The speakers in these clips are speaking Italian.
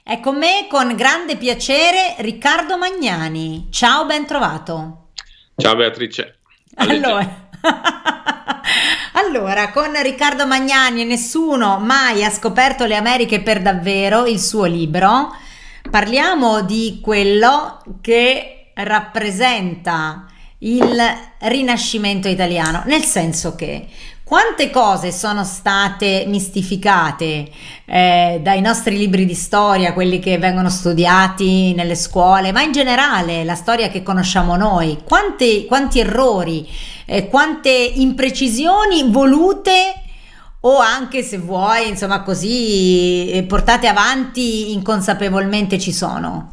È con me con grande piacere Riccardo Magnani. Ciao, ben trovato. Ciao Beatrice, a leggero. Allora, allora, con Riccardo Magnani e nessuno mai ha scoperto le Americhe per davvero, il suo libro. Parliamo di quello che rappresenta il Rinascimento italiano, nel senso che quante cose sono state mistificate dai nostri libri di storia, quelli che vengono studiati nelle scuole, ma in generale la storia che conosciamo noi, quanti errori, quante imprecisioni volute o anche se vuoi, insomma, così portate avanti inconsapevolmente ci sono.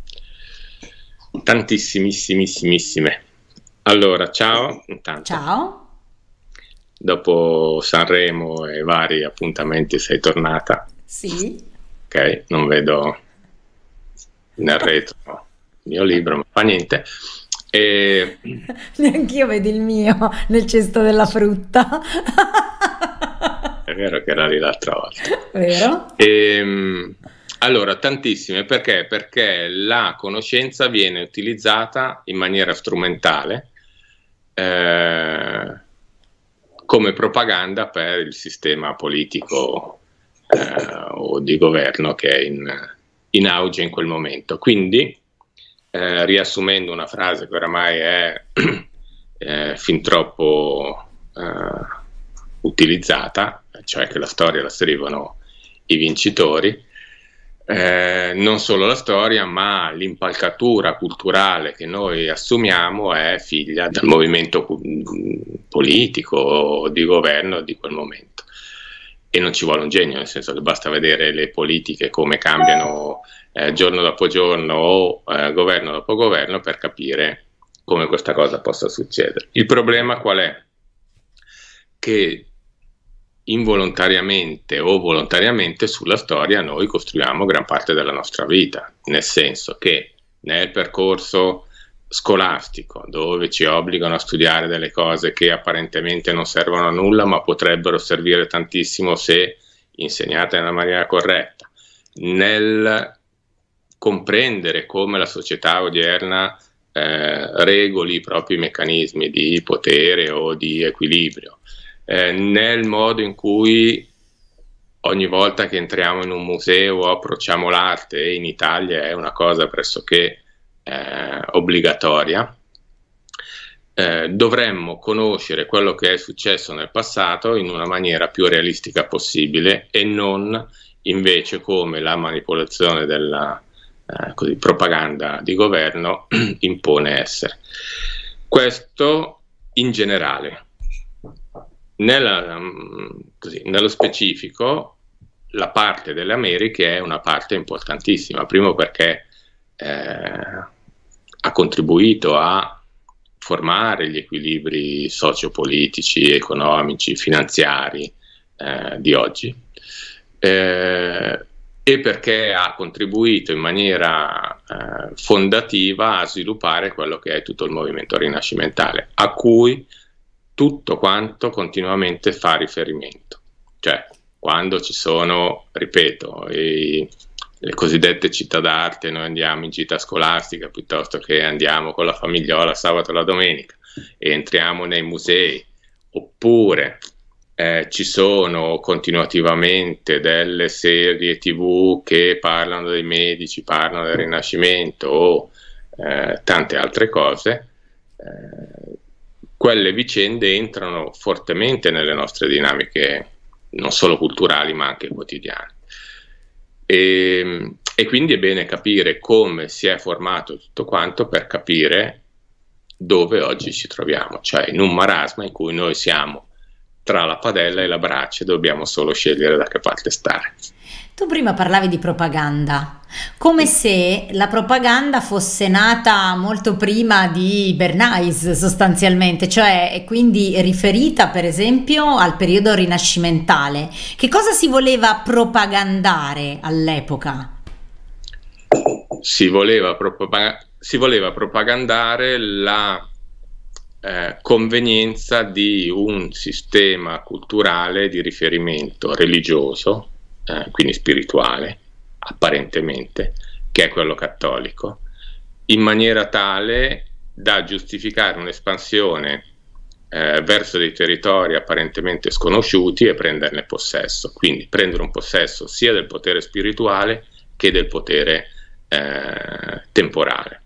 Tantissimissimissime. Allora, ciao, intanto. Ciao. Dopo Sanremo e vari appuntamenti sei tornata. Sì. Ok, non vedo nel retro il mio libro, ma fa niente. E Neanch'io vedo il mio nel cesto della frutta. è vero che era lì l'altra volta. Vero? Allora, tantissime, perché? Perché la conoscenza viene utilizzata in maniera strumentale come propaganda per il sistema politico o di governo che è in auge in quel momento. Quindi, riassumendo una frase che oramai è fin troppo utilizzata, cioè che la storia la scrivono i vincitori, non solo la storia, ma l'impalcatura culturale che noi assumiamo è figlia del movimento politico o di governo di quel momento. E non ci vuole un genio, nel senso che basta vedere le politiche come cambiano giorno dopo giorno o governo dopo governo per capire come questa cosa possa succedere. Il problema qual è? Che involontariamente o volontariamente sulla storia noi costruiamo gran parte della nostra vita, nel senso che nel percorso scolastico, dove ci obbligano a studiare delle cose che apparentemente non servono a nulla, ma potrebbero servire tantissimo se insegnate nella maniera corretta, nel comprendere come la società odierna regoli i propri meccanismi di potere o di equilibrio, nel modo in cui ogni volta che entriamo in un museo o approcciamo l'arte, e in Italia è una cosa pressoché obbligatoria, dovremmo conoscere quello che è successo nel passato in una maniera più realistica possibile e non invece come la manipolazione della propaganda di governo impone essere. Questo in generale. Nello specifico, la parte delle Americhe è una parte importantissima, primo perché ha contribuito a formare gli equilibri sociopolitici, economici, finanziari di oggi, e perché ha contribuito in maniera fondativa a sviluppare quello che è tutto il movimento rinascimentale, a cui tutto quanto continuamente fa riferimento. Cioè, quando ci sono, ripeto, le cosiddette città d'arte, noi andiamo in gita scolastica piuttosto che andiamo con la famigliola sabato e la domenica e entriamo nei musei, oppure ci sono continuativamente delle serie TV che parlano dei Medici, parlano del Rinascimento o tante altre cose, quelle vicende entrano fortemente nelle nostre dinamiche, non solo culturali ma anche quotidiane. E quindi è bene capire come si è formato tutto quanto per capire dove oggi ci troviamo, cioè in un marasma in cui noi siamo tra la padella e la brace, dobbiamo solo scegliere da che parte stare. Tu prima parlavi di propaganda, come se la propaganda fosse nata molto prima di Bernays sostanzialmente, cioè quindi riferita per esempio al periodo rinascimentale. Che cosa si voleva propagandare all'epoca? Si voleva propagandare la convenienza di un sistema culturale di riferimento religioso, quindi spirituale, apparentemente, che è quello cattolico, in maniera tale da giustificare un'espansione verso dei territori apparentemente sconosciuti e prenderne possesso, quindi prendere un possesso sia del potere spirituale che del potere temporale.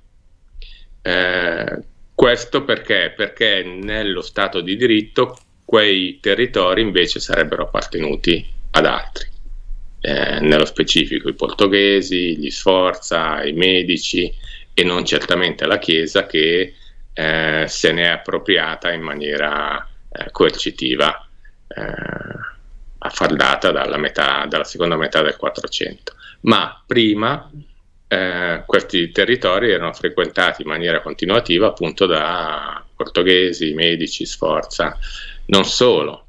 Questo perché? Perché nello Stato di diritto quei territori invece sarebbero appartenuti ad altri, nello specifico i portoghesi, gli Sforza, i Medici, e non certamente alla Chiesa, che se ne è appropriata in maniera coercitiva a far data dalla seconda metà del 400. Ma prima questi territori erano frequentati in maniera continuativa appunto da portoghesi, Medici, Sforza. Non solo,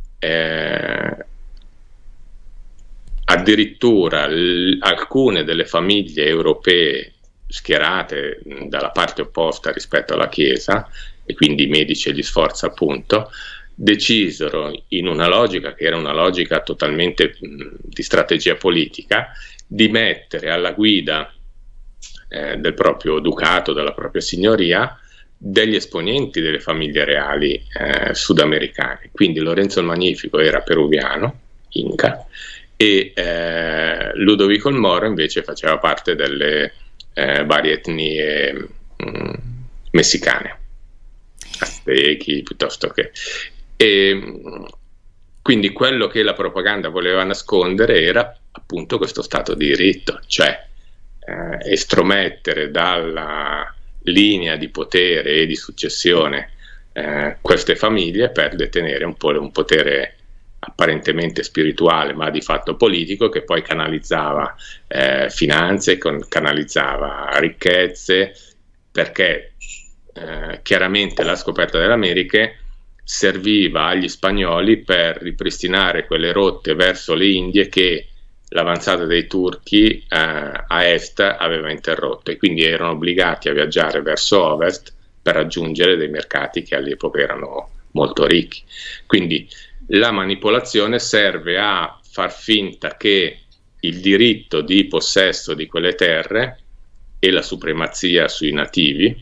addirittura alcune delle famiglie europee schierate dalla parte opposta rispetto alla Chiesa, e quindi i Medici e gli Sforza appunto, decisero, in una logica che era una logica totalmente di strategia politica, di mettere alla guida del proprio ducato, della propria signoria, degli esponenti delle famiglie reali sudamericane. Quindi Lorenzo il Magnifico era peruviano, Inca, e Ludovico il Moro invece faceva parte delle varie etnie messicane, aztechi piuttosto che. E quindi quello che la propaganda voleva nascondere era appunto questo stato di diritto, cioè estromettere dalla linea di potere e di successione queste famiglie per detenere un potere apparentemente spirituale ma di fatto politico, che poi canalizzava finanze, canalizzava ricchezze, perché chiaramente la scoperta delle Americhe serviva agli spagnoli per ripristinare quelle rotte verso le Indie che l'avanzata dei turchi a est aveva interrotto, e quindi erano obbligati a viaggiare verso ovest per raggiungere dei mercati che all'epoca erano molto ricchi. Quindi la manipolazione serve a far finta che il diritto di possesso di quelle terre e la supremazia sui nativi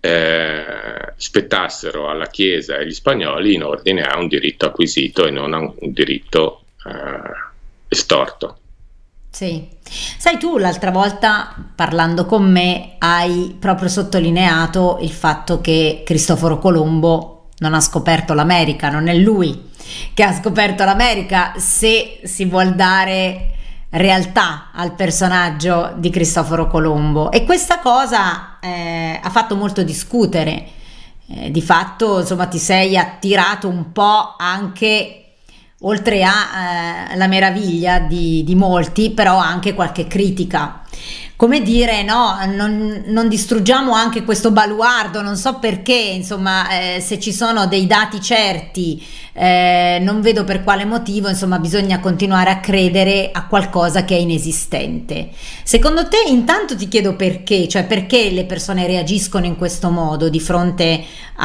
spettassero alla Chiesa e agli spagnoli in ordine a un diritto acquisito e non a un diritto estorto. Sì, sai, tu l'altra volta parlando con me hai proprio sottolineato il fatto che Cristoforo Colombo non ha scoperto l'America, non è lui che ha scoperto l'America, se si vuol dare realtà al personaggio di Cristoforo Colombo, e questa cosa ha fatto molto discutere. Di fatto, insomma, ti sei attirato un po' anche, oltre alla meraviglia di molti, però anche qualche critica. Come dire, no, non distruggiamo anche questo baluardo, non so perché, insomma, se ci sono dei dati certi, non vedo per quale motivo, insomma, bisogna continuare a credere a qualcosa che è inesistente. Secondo te, intanto ti chiedo perché, cioè perché le persone reagiscono in questo modo di fronte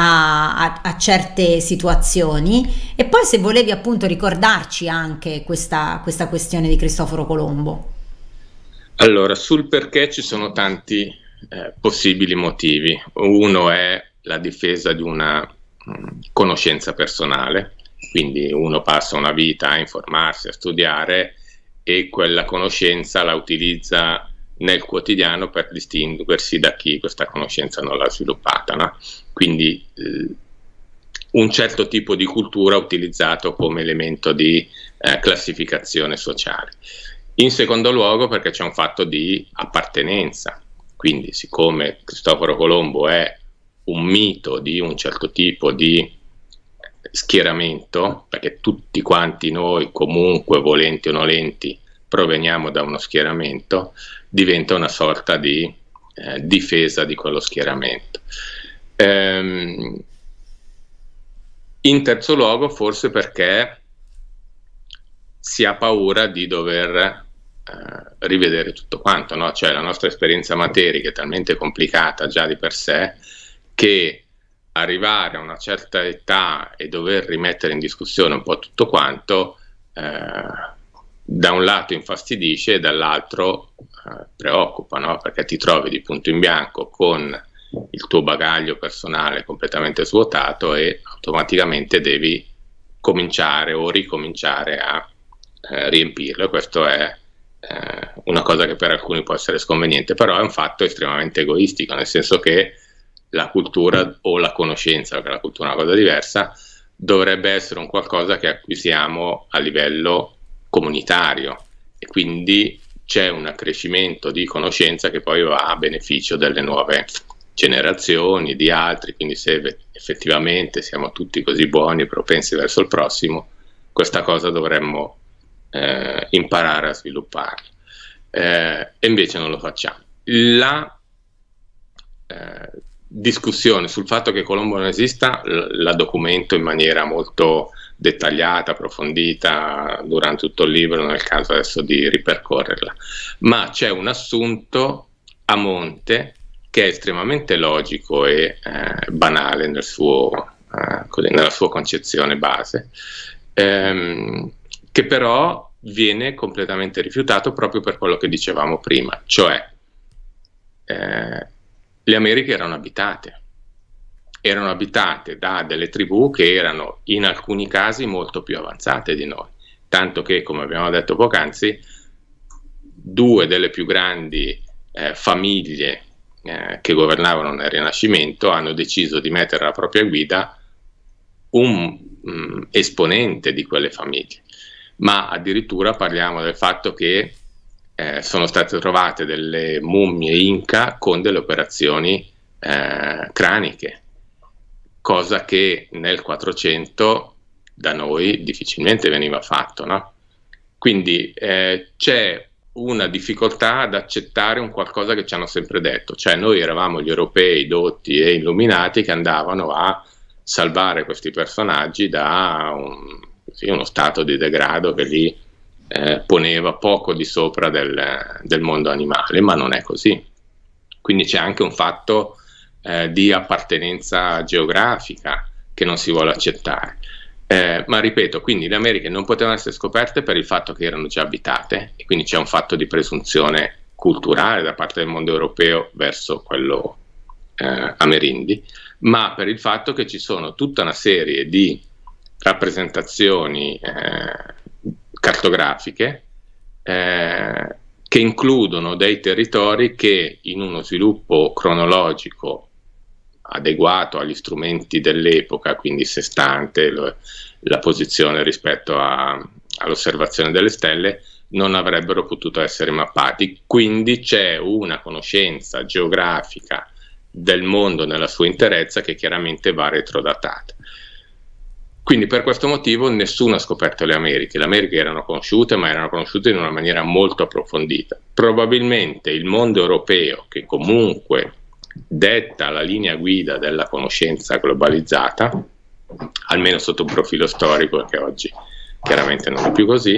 a certe situazioni, e poi se volevi appunto ricordarci anche questa questione di Cristoforo Colombo. Allora, sul perché ci sono tanti possibili motivi. Uno è la difesa di una conoscenza personale, quindi uno passa una vita a informarsi, a studiare, e quella conoscenza la utilizza nel quotidiano per distinguersi da chi questa conoscenza non l'ha sviluppata, no? Quindi un certo tipo di cultura utilizzato come elemento di classificazione sociale. In secondo luogo perché c'è un fatto di appartenenza, quindi siccome Cristoforo Colombo è un mito di un certo tipo di schieramento, perché tutti quanti noi comunque, volenti o nolenti, proveniamo da uno schieramento, diventa una sorta di difesa di quello schieramento. In terzo luogo forse perché si ha paura di dover rivedere tutto quanto, no? Cioè la nostra esperienza materica è talmente complicata già di per sé che arrivare a una certa età e dover rimettere in discussione un po' tutto quanto da un lato infastidisce e dall'altro preoccupa, no? Perché ti trovi di punto in bianco con il tuo bagaglio personale completamente svuotato e automaticamente devi cominciare o ricominciare a riempirlo. Questo è una cosa che per alcuni può essere sconveniente, però è un fatto estremamente egoistico, nel senso che la cultura o la conoscenza, perché la cultura è una cosa diversa, dovrebbe essere un qualcosa che acquisiamo a livello comunitario, e quindi c'è un accrescimento di conoscenza che poi va a beneficio delle nuove generazioni, di altri. Quindi se effettivamente siamo tutti così buoni e propensi verso il prossimo, questa cosa dovremmo imparare a svilupparla, e invece non lo facciamo. La discussione sul fatto che Colombo non esista la documento in maniera molto dettagliata, approfondita durante tutto il libro, non è il caso adesso di ripercorrerla, ma c'è un assunto a monte che è estremamente logico e banale nella sua concezione base, che però viene completamente rifiutato proprio per quello che dicevamo prima, cioè le Americhe erano abitate da delle tribù che erano in alcuni casi molto più avanzate di noi, tanto che, come abbiamo detto poc'anzi, due delle più grandi famiglie che governavano nel Rinascimento hanno deciso di mettere alla propria guida un esponente di quelle famiglie, ma addirittura parliamo del fatto che sono state trovate delle mummie inca con delle operazioni craniche, cosa che nel 400 da noi difficilmente veniva fatto, no? Quindi c'è una difficoltà ad accettare un qualcosa che ci hanno sempre detto, cioè noi eravamo gli europei dotti e illuminati che andavano a salvare questi personaggi da uno stato di degrado che li poneva poco di sopra del mondo animale, ma non è così. Quindi c'è anche un fatto di appartenenza geografica che non si vuole accettare. Ma ripeto, quindi le Americhe non potevano essere scoperte per il fatto che erano già abitate, e quindi c'è un fatto di presunzione culturale da parte del mondo europeo verso quello amerindi, ma per il fatto che ci sono tutta una serie di rappresentazioni cartografiche che includono dei territori che in uno sviluppo cronologico adeguato agli strumenti dell'epoca, quindi sestante la posizione rispetto all'osservazione delle stelle, non avrebbero potuto essere mappati. Quindi c'è una conoscenza geografica del mondo nella sua interezza che chiaramente va retrodatata. Quindi per questo motivo nessuno ha scoperto le Americhe. Le Americhe erano conosciute, ma erano conosciute in una maniera molto approfondita. Probabilmente il mondo europeo, che comunque detta la linea guida della conoscenza globalizzata, almeno sotto un profilo storico, perché oggi chiaramente non è più così,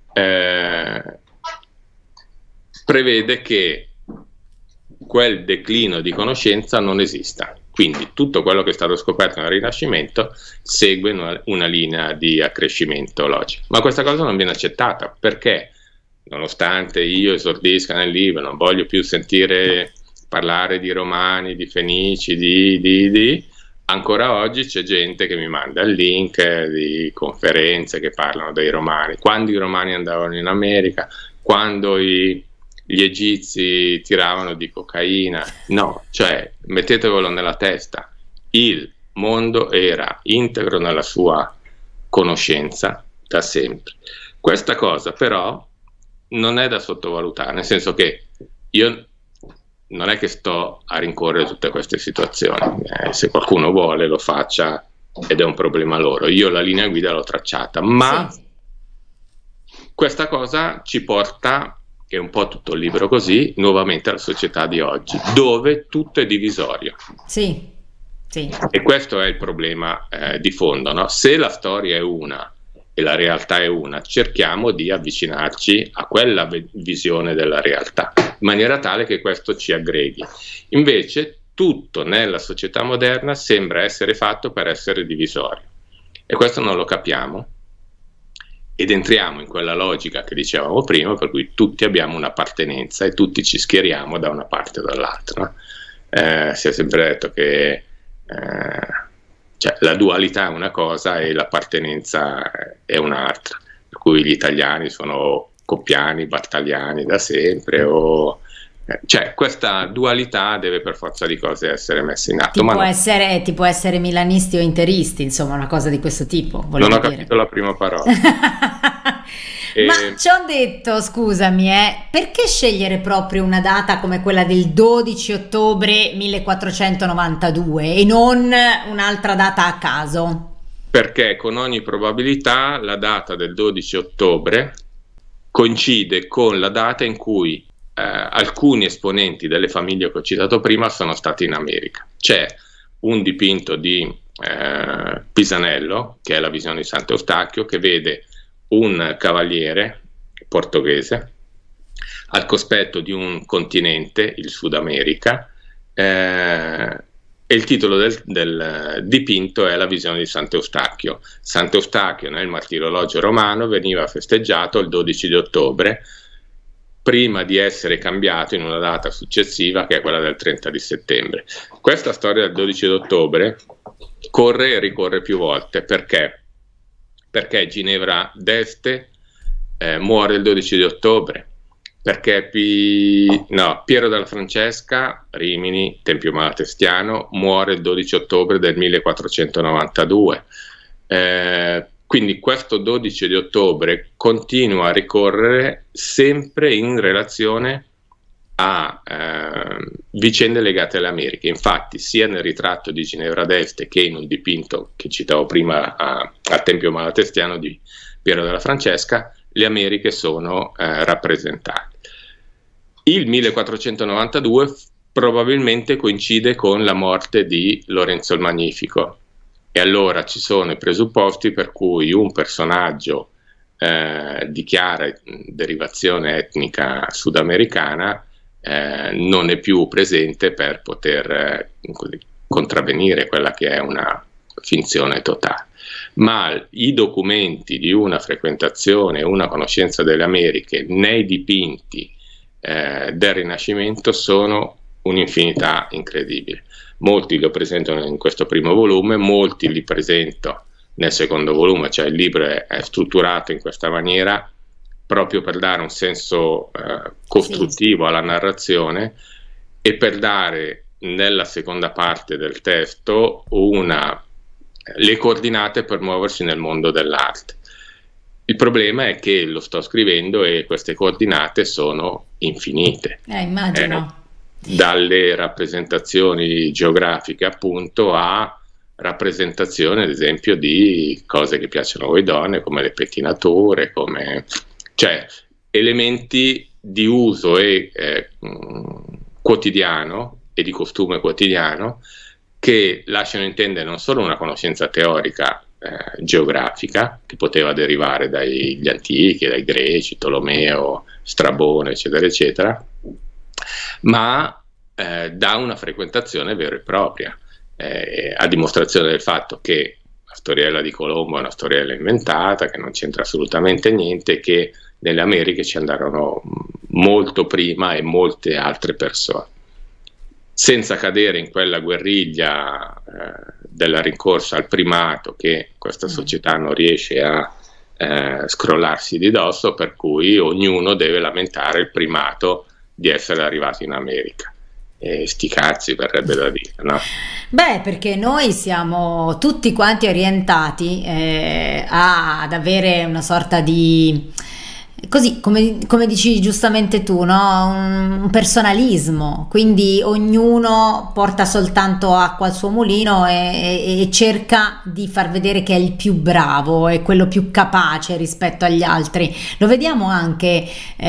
prevede che quel declino di conoscenza non esista. Quindi tutto quello che è stato scoperto nel Rinascimento segue una linea di accrescimento logico. Ma questa cosa non viene accettata, perché nonostante io esordisca nel libro, non voglio più sentire parlare di Romani, di Fenici, ancora oggi c'è gente che mi manda il link di conferenze che parlano dei Romani, quando i Romani andavano in America, quando gli egizi tiravano di cocaina. No, cioè mettetevelo nella testa, il mondo era integro nella sua conoscenza da sempre. Questa cosa però non è da sottovalutare, nel senso che io non è che sto a rincorrere tutte queste situazioni, se qualcuno vuole lo faccia ed è un problema loro. Io la linea guida l'ho tracciata, ma sì, questa cosa ci porta, è un po' tutto il libro così, nuovamente alla società di oggi, dove tutto è divisorio. Sì, sì. E questo è il problema di fondo, no? Se la storia è una e la realtà è una, cerchiamo di avvicinarci a quella visione della realtà, in maniera tale che questo ci aggreghi. Invece tutto nella società moderna sembra essere fatto per essere divisorio, e questo non lo capiamo. ed entriamo in quella logica che dicevamo prima, per cui tutti abbiamo un'appartenenza e tutti ci schieriamo da una parte o dall'altra, no? Si è sempre detto che cioè, la dualità è una cosa e l'appartenenza è un'altra, per cui gli italiani sono coppiani, battagliani da sempre, cioè questa dualità deve per forza di cose essere messa in atto. Ti può essere milanisti o interisti, insomma, una cosa di questo tipo. Non ho capito la prima parola. Ma ci ho detto, scusami, perché scegliere proprio una data come quella del 12 ottobre 1492 e non un'altra data a caso? Perché con ogni probabilità la data del 12 ottobre coincide con la data in cui alcuni esponenti delle famiglie che ho citato prima sono stati in America. C'è un dipinto di Pisanello, che è la visione di Sant'Eustachio, che vede un cavaliere portoghese al cospetto di un continente, il Sud America, e il titolo del dipinto è la visione di Sant'Eustachio. Sant'Eustachio nel martirologio romano veniva festeggiato il 12 di ottobre, prima di essere cambiato in una data successiva che è quella del 30 di settembre. Questa storia del 12 di ottobre corre e ricorre più volte. Perché? Perché Ginevra d'Este muore il 12 di ottobre, perché Piero della Francesca, Rimini, Tempio Malatestiano, muore il 12 ottobre del 1492. Quindi questo 12 di ottobre continua a ricorrere sempre in relazione a vicende legate alle Americhe. Infatti sia nel ritratto di Ginevra d'Este che in un dipinto che citavo prima al Tempio Malatestiano di Piero della Francesca, le Americhe sono rappresentate. Il 1492 probabilmente coincide con la morte di Lorenzo il Magnifico, e allora ci sono i presupposti per cui un personaggio di chiara derivazione etnica sudamericana non è più presente per poter contravvenire quella che è una finzione totale. Ma i documenti di una frequentazione, una conoscenza delle Americhe nei dipinti del Rinascimento sono un'infinità incredibile. Molti lo presentano in questo primo volume, molti li presento nel secondo volume, cioè il libro è strutturato in questa maniera proprio per dare un senso costruttivo alla narrazione e per dare nella seconda parte del testo le coordinate per muoversi nel mondo dell'arte. Il problema è che lo sto scrivendo e queste coordinate sono infinite. Immagino. Dalle rappresentazioni geografiche appunto a rappresentazioni ad esempio di cose che piacciono a voi donne, come le pettinature, cioè elementi di uso quotidiano e di costume quotidiano che lasciano intendere non solo una conoscenza teorica geografica che poteva derivare dagli antichi, dai greci, Tolomeo, Strabone, eccetera, eccetera, ma da una frequentazione vera e propria, a dimostrazione del fatto che la storiella di Colombo è una storiella inventata, che non c'entra assolutamente niente, che nelle Americhe ci andarono molto prima e molte altre persone, senza cadere in quella guerriglia della rincorsa al primato che questa società non riesce a scrollarsi di dosso, per cui ognuno deve lamentare il primato di essere arrivato in America. E sti cazzi, verrebbe da dire, no? Beh, perché noi siamo tutti quanti orientati ad avere una sorta di, così come dici giustamente tu, no? Un personalismo, quindi ognuno porta soltanto acqua al suo mulino e cerca di far vedere che è il più bravo, è quello più capace rispetto agli altri. Lo vediamo anche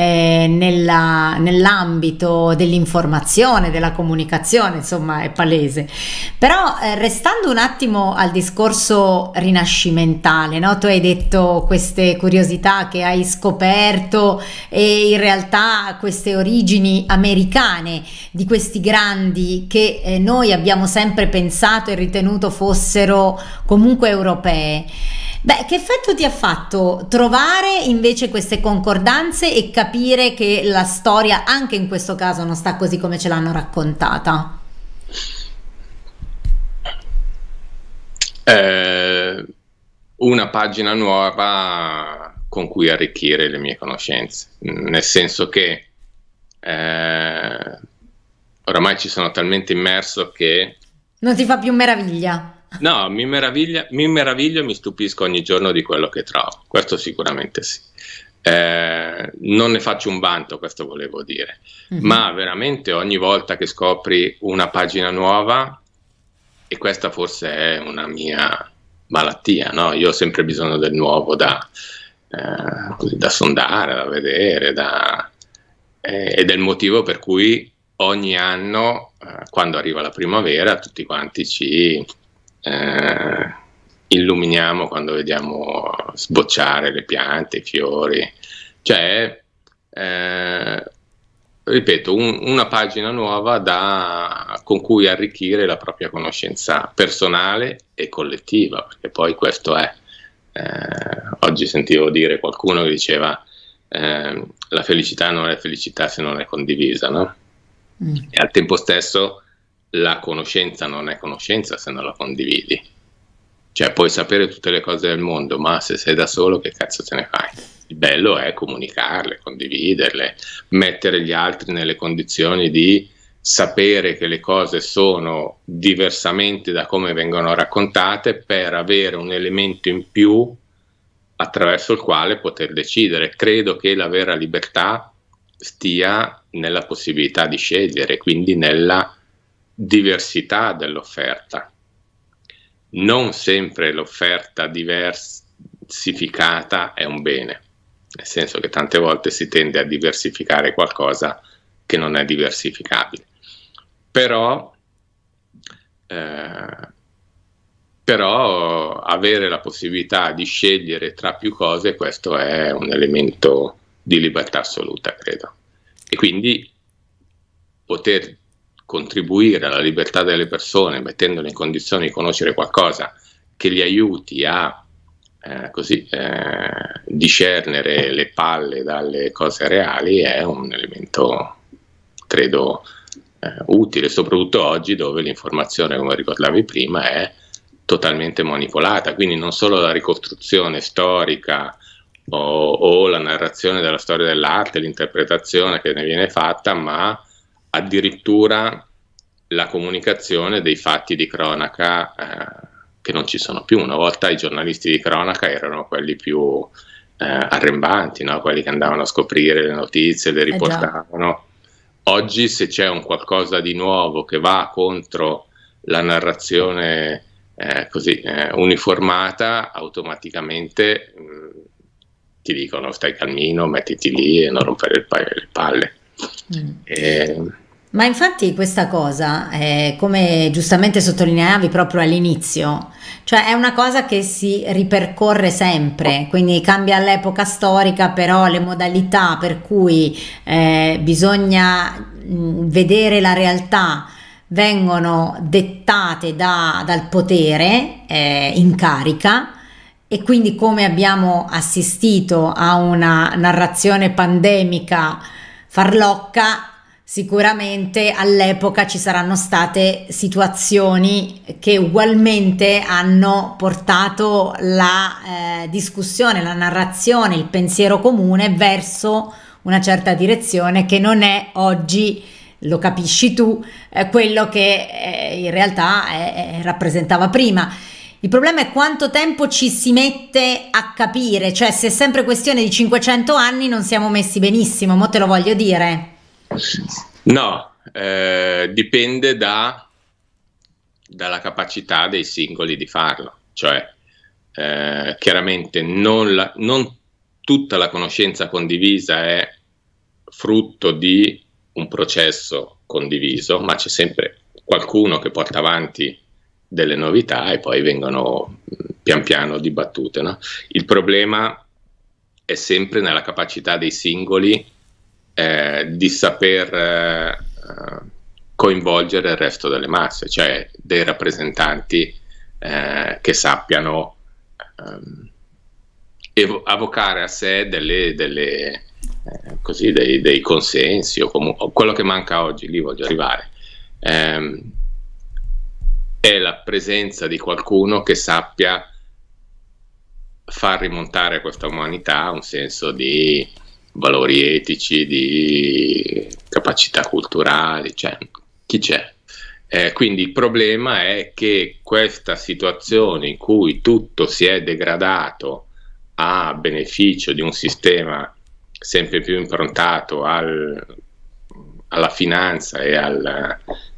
nell'ambito dell'informazione, della comunicazione, insomma è palese. Però restando un attimo al discorso rinascimentale, no? Tu hai detto queste curiosità che hai scoperto e in realtà queste origini americane di questi grandi che noi abbiamo sempre pensato e ritenuto fossero comunque europee. Beh, che effetto ti ha fatto trovare invece queste concordanze e capire che la storia, anche in questo caso, non sta così come ce l'hanno raccontata? Eh, una pagina nuova con cui arricchire le mie conoscenze, nel senso che oramai ci sono talmente immerso che Non ti fa più meraviglia? no, mi meraviglio e mi stupisco ogni giorno di quello che trovo, questo sicuramente sì. Non ne faccio un vanto, questo volevo dire, Mhm. ma veramente ogni volta che scopri una pagina nuova, e questa forse è una mia malattia, no? Io ho sempre bisogno del nuovo così, da sondare, da vedere, ed è il motivo per cui ogni anno, quando arriva la primavera, tutti quanti ci illuminiamo quando vediamo sbocciare le piante, i fiori, cioè, ripeto, una pagina nuova con cui arricchire la propria conoscenza personale e collettiva, perché poi questo è. Oggi sentivo dire qualcuno che diceva la felicità non è felicità se non è condivisa, no? Mm. E al tempo stesso la conoscenza non è conoscenza se non la condividi. Cioè puoi sapere tutte le cose del mondo, ma se sei da solo che cazzo te ne fai? Il bello è comunicarle, condividerle, mettere gli altri nelle condizioni di sapere che le cose sono diversamente da come vengono raccontate, per avere un elemento in più attraverso il quale poter decidere. Credo che la vera libertà stia nella possibilità di scegliere, quindi nella diversità dell'offerta. Non sempre l'offerta diversificata è un bene, nel senso che tante volte si tende a diversificare qualcosa che non è diversificabile. Però avere la possibilità di scegliere tra più cose, questo è un elemento di libertà assoluta, credo. E quindi poter contribuire alla libertà delle persone, mettendole in condizione di conoscere qualcosa che li aiuti a discernere le palle dalle cose reali, è un elemento, credo, utile, soprattutto oggi dove l'informazione, come ricordavi prima, è totalmente manipolata, quindi non solo la ricostruzione storica o la narrazione della storia dell'arte, l'interpretazione che ne viene fatta, ma addirittura la comunicazione dei fatti di cronaca che non ci sono più. Una volta i giornalisti di cronaca erano quelli più arrembanti, no? Quelli che andavano a scoprire le notizie, le Già. riportavano. Oggi se c'è un qualcosa di nuovo che va contro la narrazione uniformata, automaticamente ti dicono stai calmino, mettiti lì e non rompere le palle. Mm. Ma infatti questa cosa, come giustamente sottolineavi proprio all'inizio, cioè è una cosa che si ripercorre sempre, quindi cambia l'epoca storica, però le modalità per cui bisogna vedere la realtà vengono dettate dal potere in carica, e quindi come abbiamo assistito a una narrazione pandemica farlocca, sicuramente all'epoca ci saranno state situazioni che ugualmente hanno portato la discussione, la narrazione, il pensiero comune verso una certa direzione che non è oggi, lo capisci tu, quello che in realtà rappresentava prima. Il problema è quanto tempo ci si mette a capire, cioè se è sempre questione di 500 anni non siamo messi benissimo, mo te lo voglio dire. No, dipende dalla capacità dei singoli di farlo, cioè chiaramente non tutta la conoscenza condivisa è frutto di un processo condiviso, ma c'è sempre qualcuno che porta avanti delle novità e poi vengono pian piano dibattute, no? Il problema è sempre nella capacità dei singoli di saper coinvolgere il resto delle masse, cioè dei rappresentanti che sappiano avvocare a sé così, dei consensi, o comunque quello che manca oggi, lì voglio arrivare, è la presenza di qualcuno che sappia far rimontare a questa umanità un senso di valori etici, di capacità culturali, cioè chi c'è? Quindi il problema è che questa situazione in cui tutto si è degradato a beneficio di un sistema sempre più improntato alla finanza e al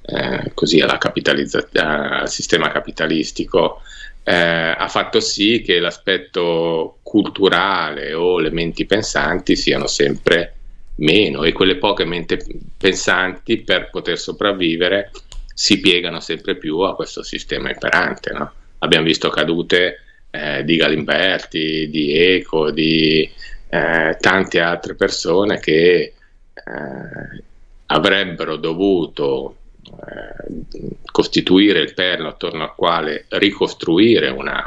sistema capitalistico, ha fatto sì che l'aspetto culturale o le menti pensanti siano sempre meno, e quelle poche menti pensanti, per poter sopravvivere, si piegano sempre più a questo sistema imperante, no? Abbiamo visto cadute di Galimberti, di Eco, di tante altre persone che avrebbero dovuto costituire il perno attorno al quale ricostruire un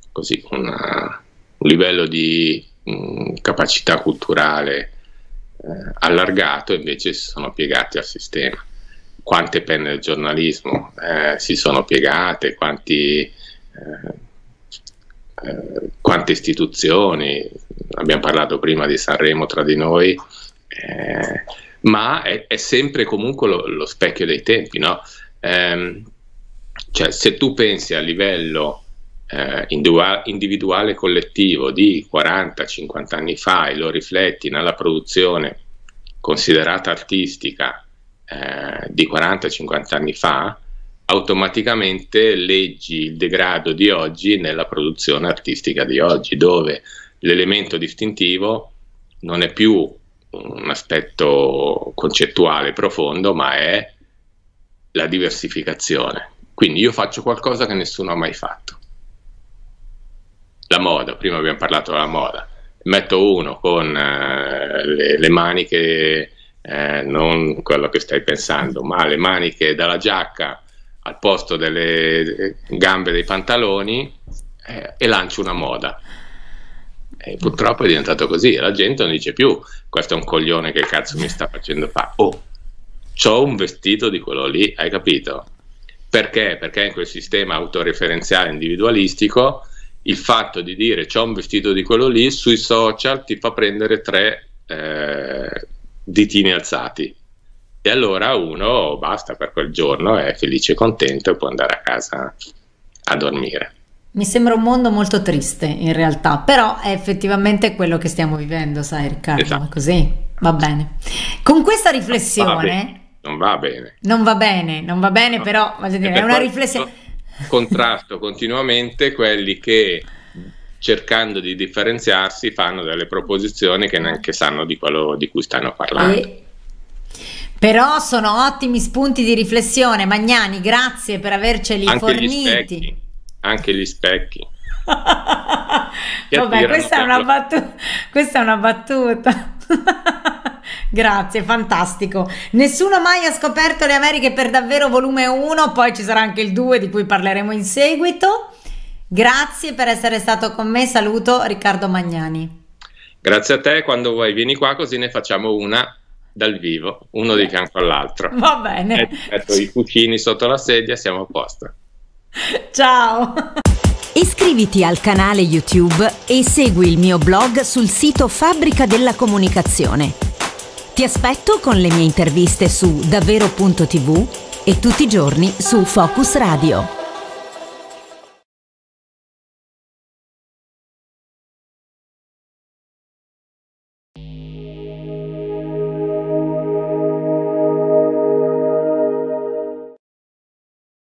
livello di capacità culturale allargato, invece si sono piegati al sistema. Quante penne del giornalismo si sono piegate, quante istituzioni, abbiamo parlato prima di Sanremo tra di noi, ma è sempre comunque lo specchio dei tempi, no? Cioè, se tu pensi a livello individuale e collettivo di 40-50 anni fa e lo rifletti nella produzione considerata artistica di 40-50 anni fa, automaticamente leggi il degrado di oggi nella produzione artistica di oggi, dove l'elemento distintivo non è più un aspetto concettuale profondo, ma è la diversificazione. Quindi io faccio qualcosa che nessuno ha mai fatto. La moda, prima abbiamo parlato della moda, metto uno con le maniche, non quello che stai pensando, ma le maniche dalla giacca al posto delle gambe dei pantaloni, e lancio una moda. E purtroppo è diventato così, la gente non dice più questo è un coglione, che cazzo mi sta facendo fare, c'ho un vestito di quello lì, hai capito? Perché? Perché in quel sistema autoreferenziale individualistico il fatto di dire c'ho un vestito di quello lì sui social ti fa prendere 3 ditini alzati, e allora uno basta per quel giorno, è felice e contento e può andare a casa a dormire. Mi sembra un mondo molto triste in realtà, però è effettivamente quello che stiamo vivendo, sai Riccardo, esatto. È così, va bene. Con questa riflessione... Non va bene. Non va bene, no. Però voglio dire, è una riflessione... Contrasto continuamente quelli che, cercando di differenziarsi, fanno delle proposizioni che neanche sanno di quello di cui stanno parlando. Però sono ottimi spunti di riflessione, Magnani, grazie per averceli forniti. Anche gli specchi. Vabbè, questa è una battuta. Grazie, fantastico. Nessuno mai ha scoperto le Americhe per davvero, volume 1, poi ci sarà anche il 2 di cui parleremo in seguito. Grazie per essere stato con me, saluto Riccardo Magnani. Grazie a te, quando vuoi vieni qua così ne facciamo una dal vivo, uno di fianco all'altro. Va bene. Metto i cucini sotto la sedia, siamo a posto. Ciao. Iscriviti al canale YouTube e segui il mio blog sul sito Fabbrica della Comunicazione. Ti aspetto con le mie interviste su davvero.tv e tutti i giorni su Focus Radio.